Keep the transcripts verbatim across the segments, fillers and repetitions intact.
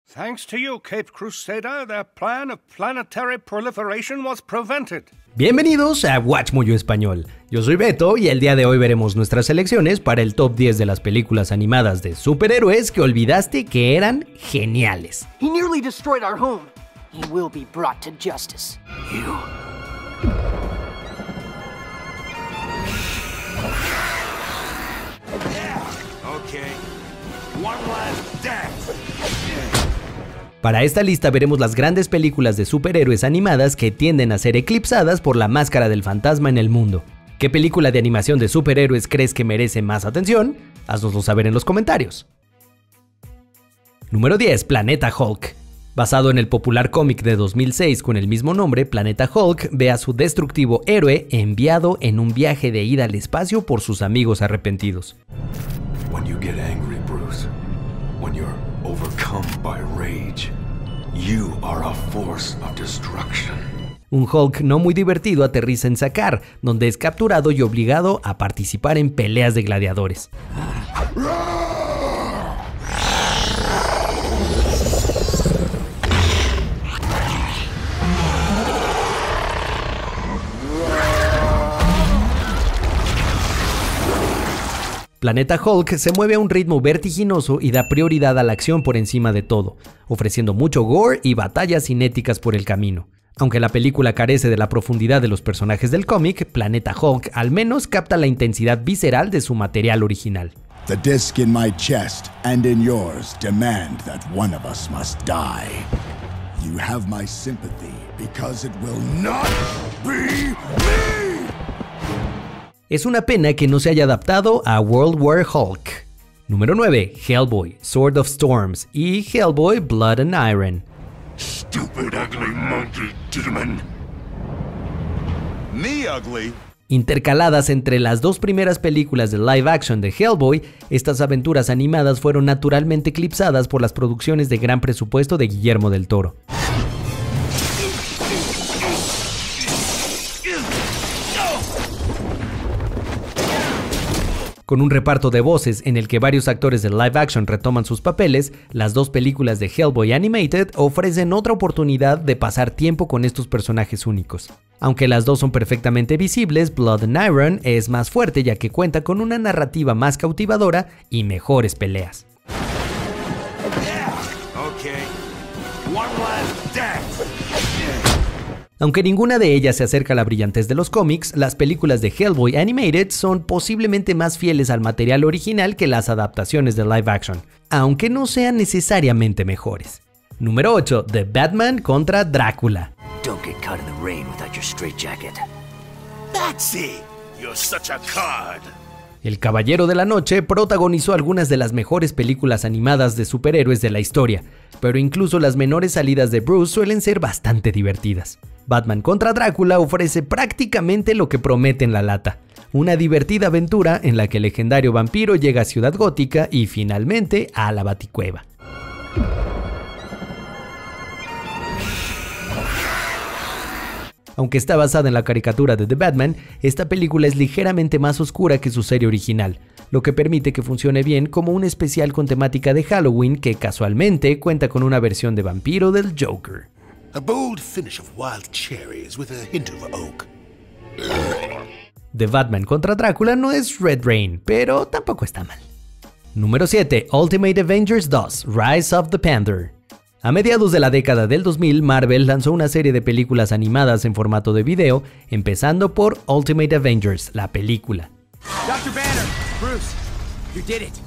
Thanks to you, Cape Crusader, their plan of planetary proliferation was prevented. Bienvenidos a Watch Mojo Español. Yo soy Beto y el día de hoy veremos nuestras selecciones para el top diez de las películas animadas de superhéroes que olvidaste que eran geniales. He nearly destroyed our home. He will be brought to justice. You. Okay. One last dance. Para esta lista veremos las grandes películas de superhéroes animadas que tienden a ser eclipsadas por la máscara del fantasma en el mundo. ¿Qué película de animación de superhéroes crees que merece más atención? Haznoslo saber en los comentarios. Número diez. Planeta Hulk. Basado en el popular cómic de dos mil seis con el mismo nombre, Planeta Hulk ve a su destructivo héroe enviado en un viaje de ida al espacio por sus amigos arrepentidos. When you get angry, Bruce, when you're overcome by rage, you are a force of destruction. Un Hulk no muy divertido aterriza en Sakaar, donde es capturado y obligado a participar en peleas de gladiadores. Planeta Hulk se mueve a un ritmo vertiginoso y da prioridad a la acción por encima de todo, ofreciendo mucho gore y batallas cinéticas por el camino. Aunque la película carece de la profundidad de los personajes del cómic, Planeta Hulk al menos capta la intensidad visceral de su material original. The disc in my chest and in yours demand that one of us must die. You have my sympathy because it will not be me. Es una pena que no se haya adaptado a World War Hulk. Número nueve. Hellboy, Sword of Storms y Hellboy, Blood and Iron. Stupid ugly monkey demon. Me ugly. Intercaladas entre las dos primeras películas de live action de Hellboy, estas aventuras animadas fueron naturalmente eclipsadas por las producciones de gran presupuesto de Guillermo del Toro. Con un reparto de voces en el que varios actores de live action retoman sus papeles, las dos películas de Hellboy Animated ofrecen otra oportunidad de pasar tiempo con estos personajes únicos. Aunque las dos son perfectamente visibles, Blood and Iron es más fuerte ya que cuenta con una narrativa más cautivadora y mejores peleas. Aunque ninguna de ellas se acerca a la brillantez de los cómics, las películas de Hellboy Animated son posiblemente más fieles al material original que las adaptaciones de live action, aunque no sean necesariamente mejores. Número ocho. The Batman contra Drácula. Don't get caught in the rain without your straitjacket. Batsy, you're such a card. El Caballero de la Noche protagonizó algunas de las mejores películas animadas de superhéroes de la historia, pero incluso las menores salidas de Bruce suelen ser bastante divertidas. Batman contra Drácula ofrece prácticamente lo que promete en la lata, una divertida aventura en la que el legendario vampiro llega a Ciudad Gótica y finalmente a la Baticueva. Aunque está basada en la caricatura de The Batman, esta película es ligeramente más oscura que su serie original, lo que permite que funcione bien como un especial con temática de Halloween que casualmente cuenta con una versión de vampiro del Joker. A bold finish of wild cherries with a hint of oak. The Batman contra Drácula no es Red Rain, pero tampoco está mal. Número siete. Ultimate Avengers dos, Rise of the Panther. A mediados de la década del dos mil, Marvel lanzó una serie de películas animadas en formato de video, empezando por Ultimate Avengers, la película. Doctor Banner, Bruce, you did it.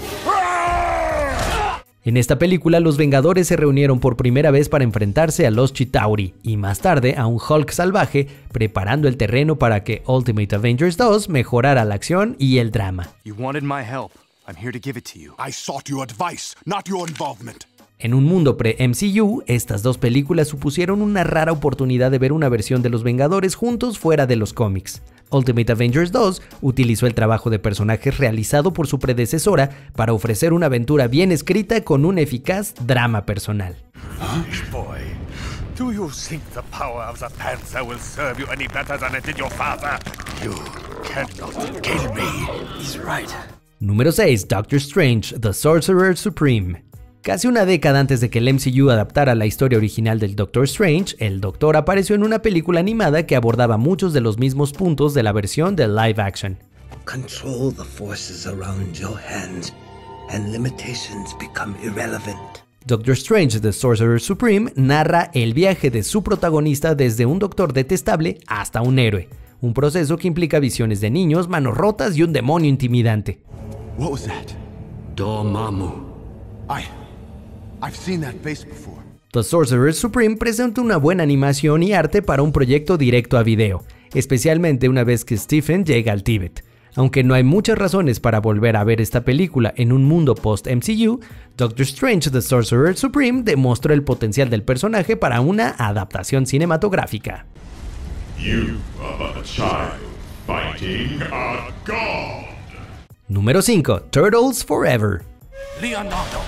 En esta película, los Vengadores se reunieron por primera vez para enfrentarse a los Chitauri y más tarde a un Hulk salvaje, preparando el terreno para que Ultimate Avengers dos mejorara la acción y el drama. You wanted my help. I'm here to give it to you. I sought your advice, not your involvement. En un mundo pre-M C U, estas dos películas supusieron una rara oportunidad de ver una versión de los Vengadores juntos fuera de los cómics. Ultimate Avengers dos utilizó el trabajo de personajes realizado por su predecesora para ofrecer una aventura bien escrita con un eficaz drama personal. Boy, do you think the power of the Panther will serve you any better than it did your father? You cannot kill me. He's right. Número seis. Doctor Strange, The Sorcerer Supreme. Casi una década antes de que el M C U adaptara la historia original del Doctor Strange, el Doctor apareció en una película animada que abordaba muchos de los mismos puntos de la versión de live action. Control the forces around your hands, and limitations become irrelevant. Doctor Strange, The Sorcerer Supreme, narra el viaje de su protagonista desde un doctor detestable hasta un héroe, un proceso que implica visiones de niños, manos rotas y un demonio intimidante. What was that? Dormammu. I... I've seen that face before. The Sorcerer Supreme presenta una buena animación y arte para un proyecto directo a video, especialmente una vez que Stephen llega al Tíbet. Aunque no hay muchas razones para volver a ver esta película en un mundo post-M C U, Doctor Strange The Sorcerer Supreme demostró el potencial del personaje para una adaptación cinematográfica. You are a child fighting a god. Número cinco. Turtles Forever. Leonardo.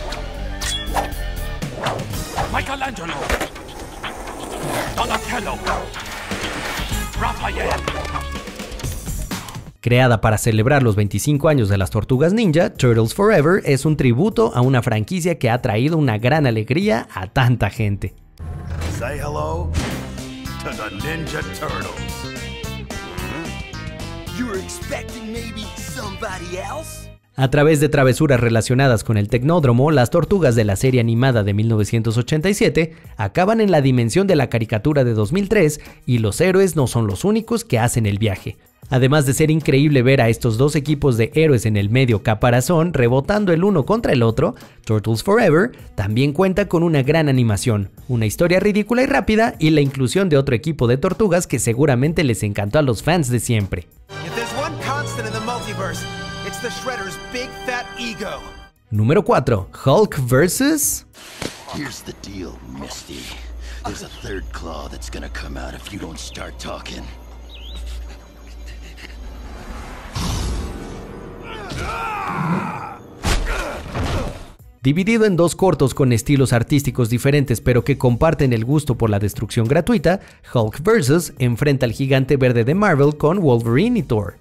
Michelangelo. Donatello. Raphael. Creada para celebrar los veinticinco años de las Tortugas Ninja, Turtles Forever es un tributo a una franquicia que ha traído una gran alegría a tanta gente. Say hello to the Ninja Turtles. You were expecting maybe somebody else? A través de travesuras relacionadas con el Tecnódromo, las tortugas de la serie animada de mil novecientos ochenta y siete acaban en la dimensión de la caricatura de dos mil tres y los héroes no son los únicos que hacen el viaje. Además de ser increíble ver a estos dos equipos de héroes en el medio caparazón rebotando el uno contra el otro, Turtles Forever también cuenta con una gran animación, una historia ridícula y rápida y la inclusión de otro equipo de tortugas que seguramente les encantó a los fans de siempre. The Shredder's big fat ego. Número cuatro. Hulk versus. Here's the deal, Misty. There's a third claw that's gonna come out if you don't start talking. Dividido en dos cortos con estilos artísticos diferentes pero que comparten el gusto por la destrucción gratuita, Hulk versus enfrenta al gigante verde de Marvel con Wolverine y Thor.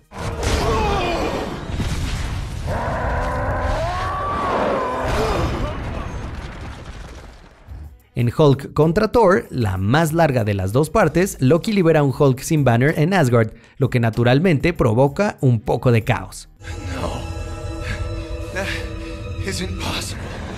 En Hulk contra Thor, la más larga de las dos partes, Loki libera a un Hulk sin Banner en Asgard, lo que naturalmente provoca un poco de caos. No. That isn't possible.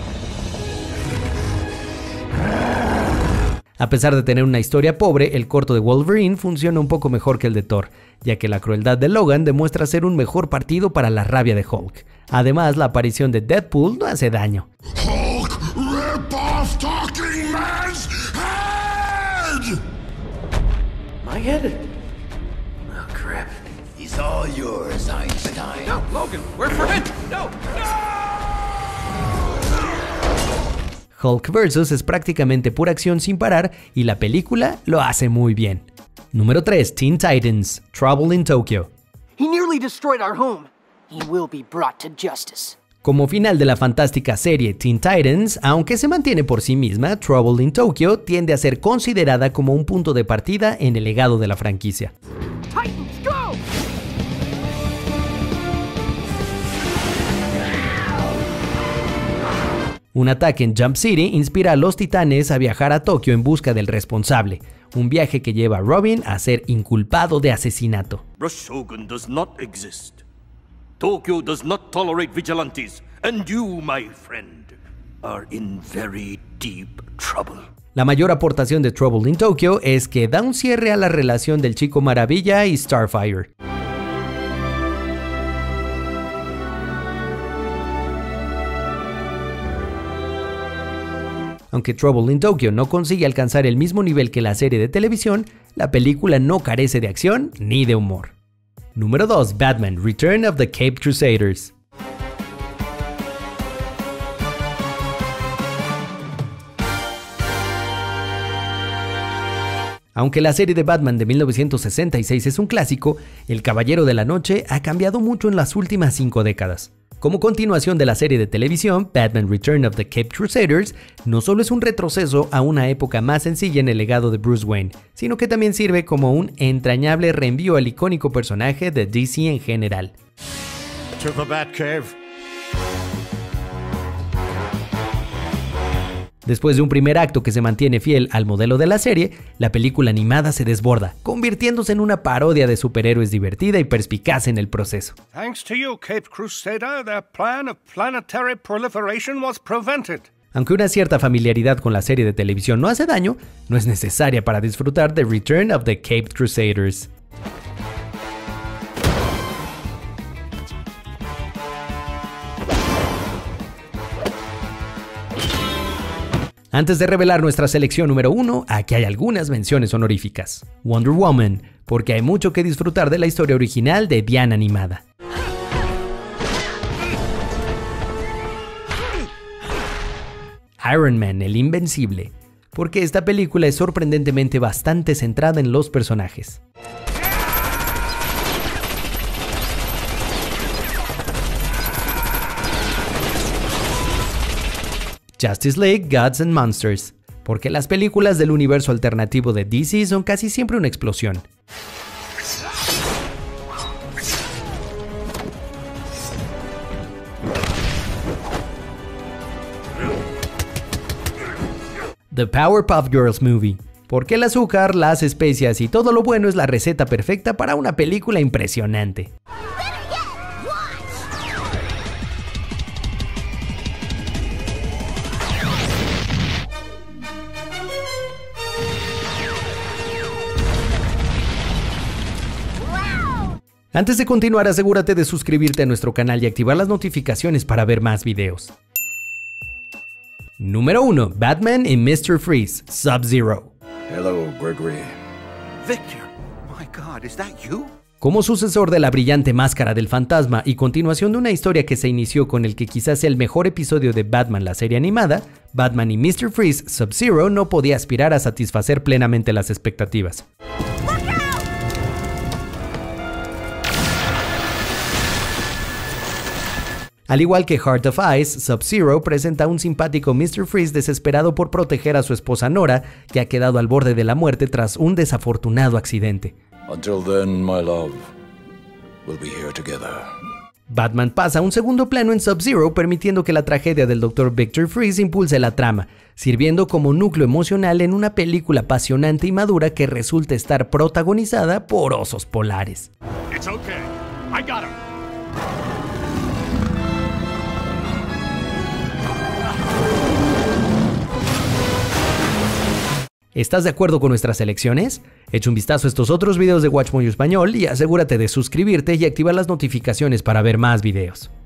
A pesar de tener una historia pobre, el corto de Wolverine funciona un poco mejor que el de Thor, ya que la crueldad de Logan demuestra ser un mejor partido para la rabia de Hulk. Además, la aparición de Deadpool no hace daño. Hulk, rip off Talking Man's head! My head? Oh, crap. He's all yours, Einstein. No, Logan, we're friends. No, no! Hulk versus es prácticamente pura acción sin parar y la película lo hace muy bien. Número tres. Teen Titans, Trouble in Tokyo. He nearly destroyed our home. He will be brought to justice. Como final de la fantástica serie Teen Titans, aunque se mantiene por sí misma, Trouble in Tokyo tiende a ser considerada como un punto de partida en el legado de la franquicia. Titans, go! Un ataque en Jump City inspira a los titanes a viajar a Tokio en busca del responsable, un viaje que lleva a Robin a ser inculpado de asesinato. Rashogun does not exist. Tokyo does not tolerate vigilantes, and you, my friend, are in very deep trouble. La mayor aportación de Trouble in Tokyo es que da un cierre a la relación del Chico Maravilla y Starfire. Aunque Trouble in Tokyo no consigue alcanzar el mismo nivel que la serie de televisión, la película no carece de acción ni de humor. Número dos. Batman: Return of the Caped Crusaders. Aunque la serie de Batman de mil novecientos sesenta y seis es un clásico, El Caballero de la Noche ha cambiado mucho en las últimas cinco décadas. Como continuación de la serie de televisión, Batman: Return of the Caped Crusaders no solo es un retroceso a una época más sencilla en el legado de Bruce Wayne, sino que también sirve como un entrañable reenvío al icónico personaje de D C en general. To the Batcave. Después de un primer acto que se mantiene fiel al modelo de la serie, la película animada se desborda, convirtiéndose en una parodia de superhéroes divertida y perspicaz en el proceso. Thanks to you, Caped Crusader, their plan of planetary proliferation was prevented. Aunque una cierta familiaridad con la serie de televisión no hace daño, no es necesaria para disfrutar de Return of the Caped Crusaders. Antes de revelar nuestra selección número uno, aquí hay algunas menciones honoríficas. Wonder Woman, porque hay mucho que disfrutar de la historia original de Diana animada. Iron Man, el Invencible, porque esta película es sorprendentemente bastante centrada en los personajes. Justice League, Gods and Monsters, porque las películas del universo alternativo de D C son casi siempre una explosión. The Powerpuff Girls Movie, porque el azúcar, las especias y todo lo bueno es la receta perfecta para una película impresionante. Antes de continuar, asegúrate de suscribirte a nuestro canal y activar las notificaciones para ver más videos. Número uno. Batman y mister Freeze, Sub-Zero. Hello, Gregory. Victor, my God, is that you? Como sucesor de la brillante Máscara del Fantasma y continuación de una historia que se inició con el que quizás sea el mejor episodio de Batman, la serie animada, Batman y mister Freeze, Sub-Zero no podía aspirar a satisfacer plenamente las expectativas. Al igual que Heart of Ice, Sub-Zero presenta a un simpático mister Freeze desesperado por proteger a su esposa Nora, que ha quedado al borde de la muerte tras un desafortunado accidente. Until then, my love, we'll be here together. Batman pasa a un segundo plano en Sub-Zero, permitiendo que la tragedia del doctor Victor Freeze impulse la trama, sirviendo como núcleo emocional en una película apasionante y madura que resulta estar protagonizada por osos polares. It's okay. I got him. ¿Estás de acuerdo con nuestras selecciones? Echa un vistazo a estos otros videos de WatchMojo Español y asegúrate de suscribirte y activar las notificaciones para ver más videos.